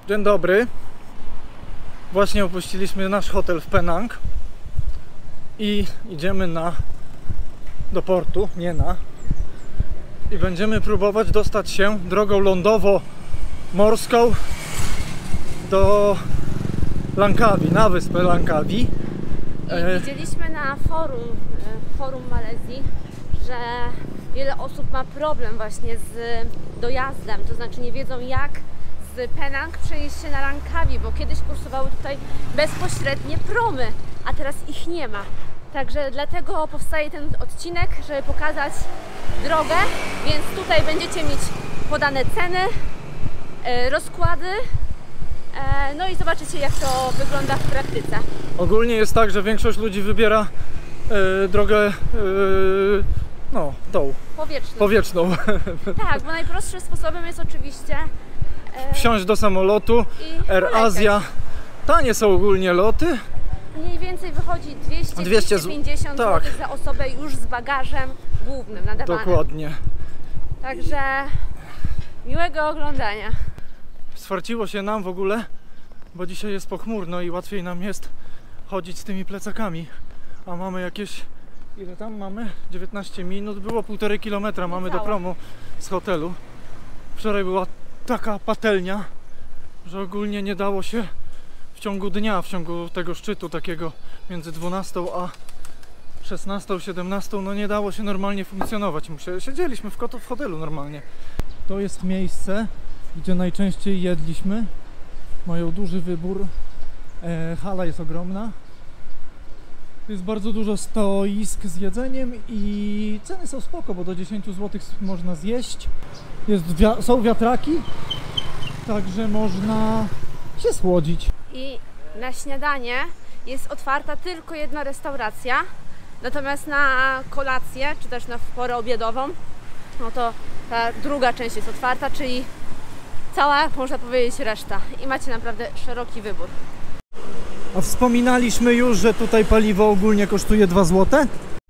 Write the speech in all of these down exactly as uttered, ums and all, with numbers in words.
Dzień dobry. Właśnie opuściliśmy nasz hotel w Penang i idziemy na do portu, nie na i będziemy próbować dostać się drogą lądowo-morską do Langkawi, na wyspę Langkawi. I widzieliśmy na forum, forum Malezji, że wiele osób ma problem właśnie z dojazdem, to znaczy nie wiedzą jak z Penang przenieść się na Langkawi, bo kiedyś kursowały tutaj bezpośrednie promy, a teraz ich nie ma. Także dlatego powstaje ten odcinek, żeby pokazać drogę, więc tutaj będziecie mieć podane ceny, rozkłady, no i zobaczycie jak to wygląda w praktyce. Ogólnie jest tak, że większość ludzi wybiera e, drogę e, no, tą powietrzną. powietrzną. Tak, bo najprostszym sposobem jest oczywiście e, wsiąść do samolotu. Air Asia. Tanie są ogólnie loty. Mniej więcej wychodzi dwieście do dwieście pięćdziesiąt tak. złotych za osobę już z bagażem głównym nadawanym. Dokładnie. Także miłego oglądania. Swarciło się nam w ogóle, bo dzisiaj jest pochmurno i łatwiej nam jest chodzić z tymi plecakami. A mamy jakieś, ile tam mamy? dziewiętnaście minut, było półtorej kilometra mamy do promu z hotelu. Wczoraj była taka patelnia, że ogólnie nie dało się w ciągu dnia, w ciągu tego szczytu takiego między dwunastą a szesnastą, siedemnastą, no nie dało się normalnie funkcjonować. Siedzieliśmy w, w hotelu normalnie. To jest miejsce, gdzie najczęściej jedliśmy. Mają duży wybór. E, hala jest ogromna. Jest bardzo dużo stoisk z jedzeniem i ceny są spoko, bo do dziesięć złotych można zjeść. Jest wia są wiatraki, także można się słodzić. I na śniadanie jest otwarta tylko jedna restauracja, natomiast na kolację, czy też na porę obiadową, no to ta druga część jest otwarta, czyli cała, można powiedzieć, reszta. I macie naprawdę szeroki wybór. A wspominaliśmy już, że tutaj paliwo ogólnie kosztuje dwa złote?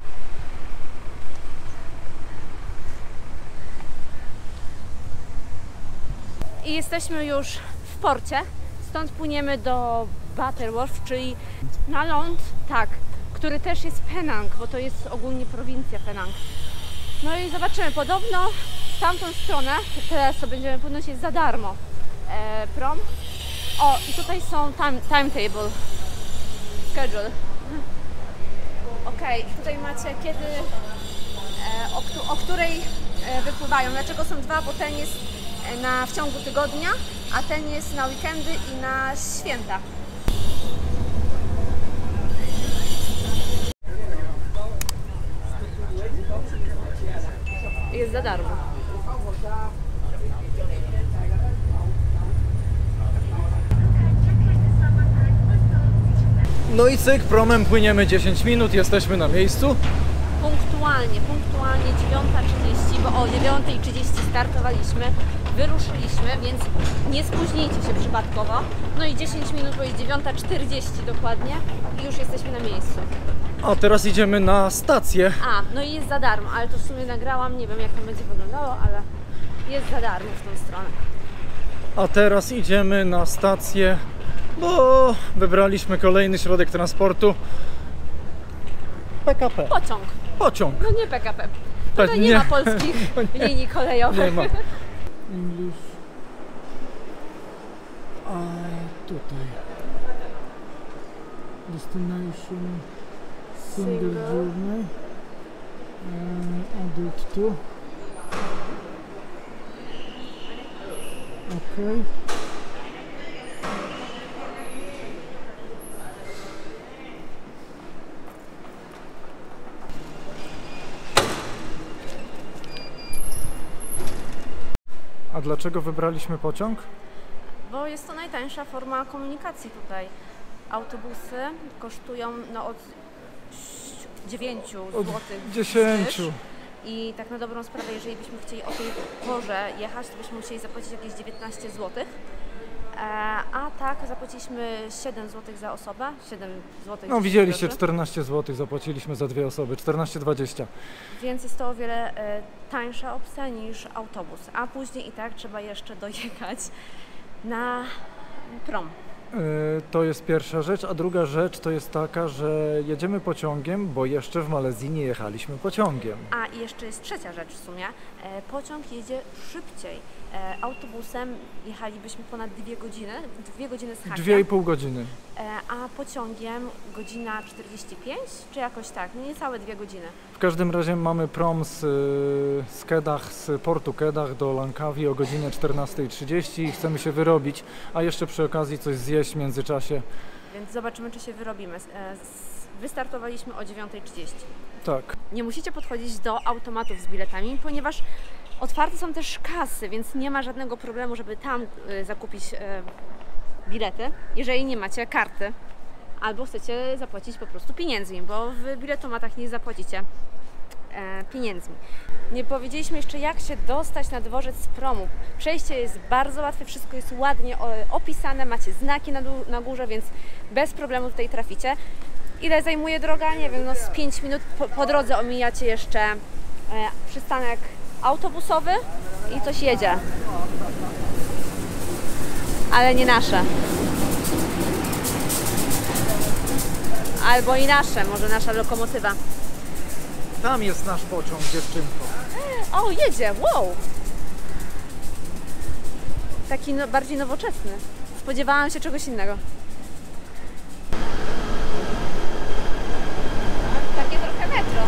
I jesteśmy już w porcie, stąd płyniemy do Butterworth, czyli na ląd, tak, który też jest Penang, bo to jest ogólnie prowincja Penang. No i zobaczymy, podobno w tamtą stronę, teraz to będziemy płynąć, jest za darmo e, prom. O, i tutaj są time, timetable, schedule. Ok, tutaj macie kiedy, e, o, o której e, wypływają. Dlaczego są dwa? Bo ten jest na, w ciągu tygodnia, a ten jest na weekendy i na święta. Jest za darmo. No i cyk, promem płyniemy dziesięć minut, jesteśmy na miejscu. Punktualnie, punktualnie dziewiąta trzydzieści, bo o dziewiątej trzydzieści startowaliśmy, wyruszyliśmy, więc nie spóźnijcie się przypadkowo. No i dziesięć minut, bo jest dziewiąta czterdzieści dokładnie i już jesteśmy na miejscu. A teraz idziemy na stację. A, no i jest za darmo, ale to w sumie nagrałam, nie wiem jak to będzie wyglądało, ale jest za darmo w tą stronę. A teraz idziemy na stację, bo wybraliśmy kolejny środek transportu. P K P. Pociąg. Pociąg. No nie P K P. Tutaj nie, nie ma polskich nie. linii kolejowych. Nie ma. English. A tutaj. Destination single, single. journey. Uh, adult two. Okay. A dlaczego wybraliśmy pociąg? Bo jest to najtańsza forma komunikacji tutaj. Autobusy kosztują no, od dziewięciu złotych. dziesięciu. I tak na dobrą sprawę, jeżeli byśmy chcieli o tej porze jechać, to byśmy musieli zapłacić jakieś dziewiętnaście złotych. A tak zapłaciliśmy siedem złotych za osobę. siedem złotych. No widzieliście, czternaście złotych zapłaciliśmy za dwie osoby, czternaście dwadzieścia. Więc jest to o wiele e, tańsza opcja niż autobus. A później i tak trzeba jeszcze dojechać na prom. To jest pierwsza rzecz, a druga rzecz to jest taka, że jedziemy pociągiem, bo jeszcze w Malezji nie jechaliśmy pociągiem. A i jeszcze jest trzecia rzecz w sumie. E, pociąg jedzie szybciej. E, autobusem jechalibyśmy ponad dwie godziny, dwie godziny z hakiem. Dwie i pół godziny. E, a pociągiem godzina czterdzieści pięć, czy jakoś tak, no niecałe dwie godziny. W każdym razie mamy prom z, z Kedah, z portu Kedah do Langkawi o godzinie czternasta trzydzieści i chcemy się wyrobić, a jeszcze przy okazji coś zjeść w międzyczasie. Więc zobaczymy, czy się wyrobimy. E, z, wystartowaliśmy o dziewiąta trzydzieści. Tak. Nie musicie podchodzić do automatów z biletami, ponieważ otwarte są też kasy, więc nie ma żadnego problemu, żeby tam y, zakupić y, bilety, jeżeli nie macie karty albo chcecie zapłacić po prostu pieniędzmi, bo w biletomatach nie zapłacicie e, pieniędzmi. Nie powiedzieliśmy jeszcze, jak się dostać na dworzec z promu. Przejście jest bardzo łatwe, wszystko jest ładnie o, opisane, macie znaki na, na górze, więc bez problemu tutaj traficie. Ile zajmuje droga? Nie wiem, no z pięć minut. Po, po drodze omijacie jeszcze e, przystanek autobusowy i coś jedzie. Ale nie nasze. Albo i nasze, może nasza lokomotywa. Tam jest nasz pociąg, dziewczynko. O, jedzie, wow! Taki no, bardziej nowoczesny. Spodziewałam się czegoś innego. Takie trochę metro.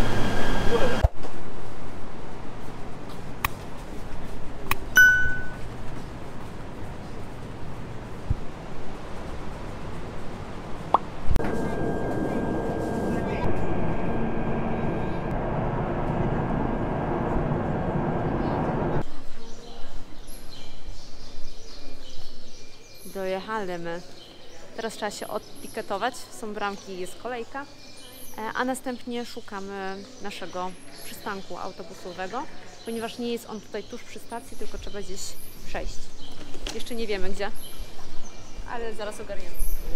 Dojechaliśmy. Teraz trzeba się odtiketować, są bramki, jest kolejka, a następnie szukamy naszego przystanku autobusowego, ponieważ nie jest on tutaj tuż przy stacji, tylko trzeba gdzieś przejść. Jeszcze nie wiemy gdzie, ale zaraz ogarniemy.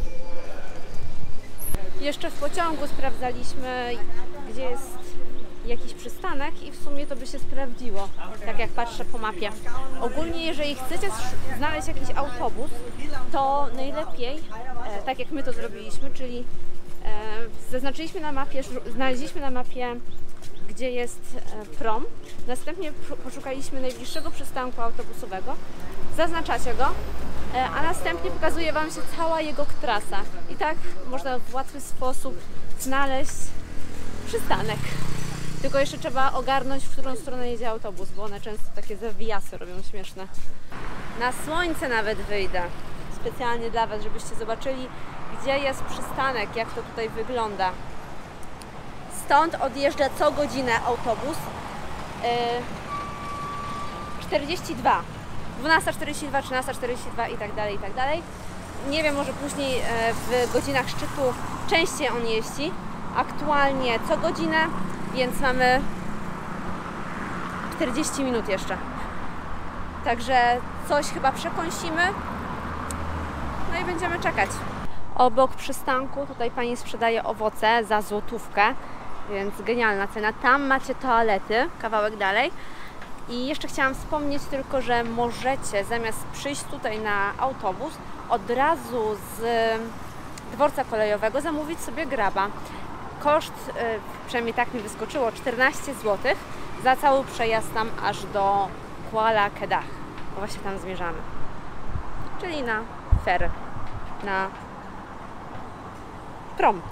Jeszcze w pociągu sprawdzaliśmy, gdzie jest jakiś przystanek i w sumie to by się sprawdziło, tak jak patrzę po mapie. Ogólnie jeżeli chcecie znaleźć jakiś autobus, to najlepiej, e, tak jak my to zrobiliśmy, czyli e, zaznaczyliśmy na mapie, znaleźliśmy na mapie, gdzie jest e, prom, następnie poszukaliśmy najbliższego przystanku autobusowego, zaznaczacie go, e, a następnie pokazuje Wam się cała jego trasa i tak można w łatwy sposób znaleźć przystanek. Tylko jeszcze trzeba ogarnąć, w którą stronę jedzie autobus, bo one często takie zawijasy robią śmieszne. Na słońce nawet wyjdę, specjalnie dla Was, żebyście zobaczyli, gdzie jest przystanek, jak to tutaj wygląda. Stąd odjeżdża co godzinę autobus yy, czterdzieści dwa, dwunasta czterdzieści dwa, trzynasta czterdzieści dwa i tak dalej, i tak dalej. Nie wiem, może później yy, w godzinach szczytu częściej on jeździ. Aktualnie co godzinę, więc mamy czterdzieści minut jeszcze. Także coś chyba przekąsimy, no i będziemy czekać. Obok przystanku tutaj pani sprzedaje owoce za złotówkę, więc genialna cena. Tam macie toalety, kawałek dalej. I jeszcze chciałam wspomnieć tylko, że możecie zamiast przyjść tutaj na autobus, od razu z dworca kolejowego zamówić sobie graba. Koszt, przynajmniej tak mi wyskoczyło, czternaście złotych za cały przejazd tam aż do Kuala Kedah. Bo właśnie tam zmierzamy. Czyli na ferry, na prom.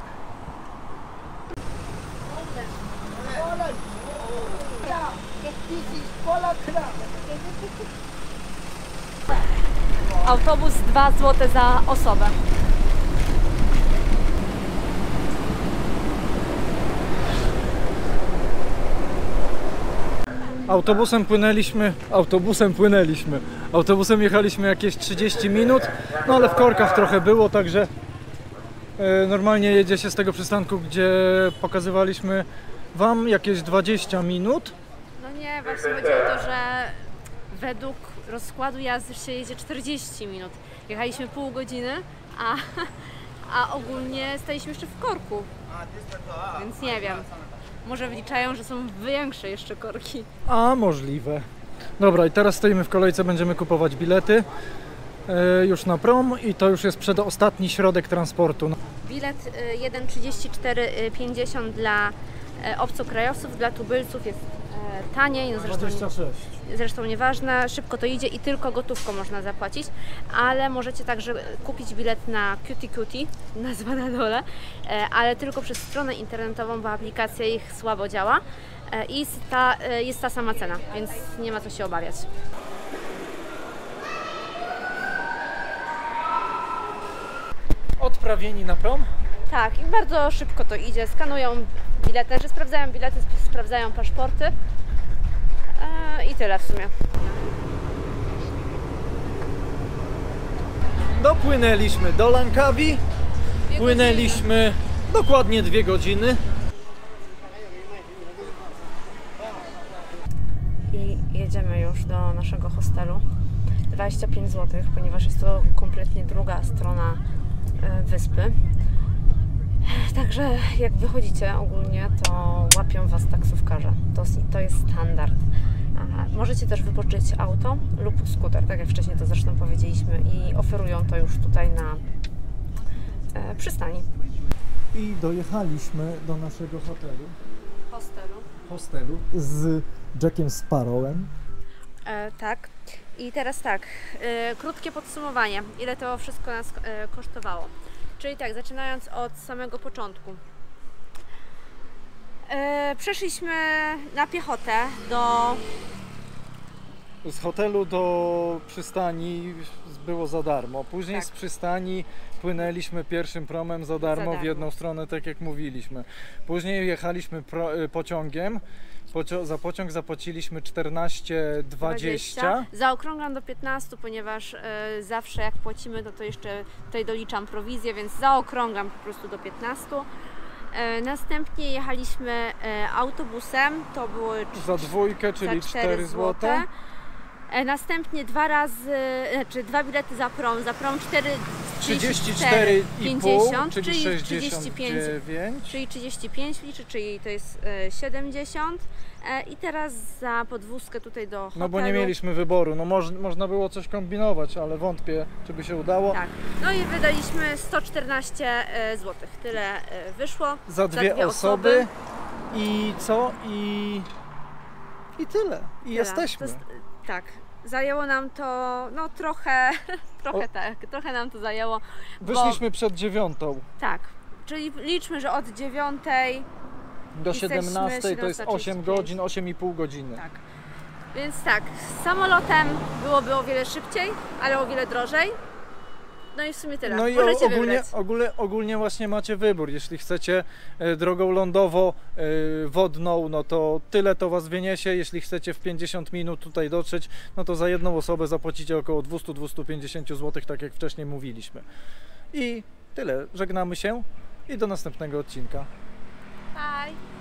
Autobus dwa złote za osobę. Autobusem płynęliśmy, autobusem płynęliśmy, autobusem jechaliśmy jakieś trzydzieści minut, no ale w korkach trochę było, także e, normalnie jedzie się z tego przystanku, gdzie pokazywaliśmy Wam jakieś dwadzieścia minut. No nie, właśnie chodzi o to, że według rozkładu jazdy się jedzie czterdzieści minut. Jechaliśmy pół godziny, a, a ogólnie staliśmy jeszcze w korku, więc nie wiem. Może wliczają, że są większe jeszcze korki. A możliwe. Dobra, i teraz stoimy w kolejce, będziemy kupować bilety. e, już na prom i to już jest przedostatni środek transportu. Bilet y, jeden trzydzieści cztery pięćdziesiąt dla y, obcokrajowców, dla tubylców jest y, taniej, no zresztą, dwadzieścia sześć. zresztą nieważne, szybko to idzie i tylko gotówką można zapłacić, ale możecie także kupić bilet na Cutie Cutie, nazwa na dole, y, ale tylko przez stronę internetową, bo aplikacja ich słabo działa y, i jest ta, y, jest ta sama cena, więc nie ma co się obawiać. Odprawieni na prom? Tak, i bardzo szybko to idzie. Skanują bilety, że sprawdzają bilety, sp- sprawdzają paszporty eee, i tyle w sumie. Dopłynęliśmy do Langkawi, płynęliśmy dokładnie dwie godziny. I jedziemy już do naszego hostelu. dwadzieścia pięć złotych, ponieważ jest to kompletnie druga strona e, wyspy. Także jak wychodzicie ogólnie, to łapią Was taksówkarze. To, to jest standard. Aha. Możecie też wypożyczyć auto lub skuter, tak jak wcześniej to zresztą powiedzieliśmy, i oferują to już tutaj na e, przystani. I dojechaliśmy do naszego hotelu, Hostelu. hostelu z Jackiem Sparrowem. E, tak. I teraz tak, e, krótkie podsumowanie, ile to wszystko nas e, kosztowało. Czyli tak, zaczynając od samego początku. E, przeszliśmy na piechotę do... Z hotelu do przystani było za darmo. Później Tak. z przystani płynęliśmy pierwszym promem za darmo, Za darmo. w jedną stronę, tak jak mówiliśmy. Później jechaliśmy pro, pociągiem. Pocio za pociąg zapłaciliśmy czternaście dwadzieścia. Zaokrąglam do piętnastu, ponieważ e, zawsze jak płacimy, no to jeszcze tutaj doliczam prowizję, więc zaokrąglam po prostu do piętnastu. E, następnie jechaliśmy e, autobusem, to było Za dwójkę, czyli cztery złote. E, następnie dwa razy, znaczy dwa bilety za prom, za prom cztery, trzydzieści cztery i pół, pięćdziesiąt, czyli czyli sześćdziesiąt trzydzieści pięć, dziewięć. czyli trzydzieści pięć liczy, czyli to jest e, siedemdziesiąt. E, I teraz za podwózkę tutaj do hotelu. No bo nie mieliśmy wyboru, no moż, można było coś kombinować, ale wątpię, czy by się udało. Tak. No i wydaliśmy sto czternaście złotych. Tyle e, wyszło. Za dwie, dwie osoby. osoby. I co? I, i tyle. I Tyle. jesteśmy. To jest, tak. Zajęło nam to, no trochę, trochę O. tak, trochę nam to zajęło. Wyszliśmy przed dziewiątą. Bo, tak, czyli liczmy, że od dziewiątej Do Jesteśmy siedemnastej to jest siedemnasta osiem trzydzieści pięć. godzin, osiem i pół godziny. tak. Więc tak, z samolotem byłoby o wiele szybciej, ale o wiele drożej. No i w sumie tyle. No i Możecie ogólnie, wybrać. ogólnie, ogólnie właśnie macie wybór. Jeśli chcecie e, drogą lądowo, e, wodną, no to tyle to Was wyniesie. Jeśli chcecie w pięćdziesiąt minut tutaj dotrzeć, no to za jedną osobę zapłacicie około dwieście do dwustu pięćdziesięciu złotych, tak jak wcześniej mówiliśmy. I tyle. Żegnamy się i do następnego odcinka. Bye.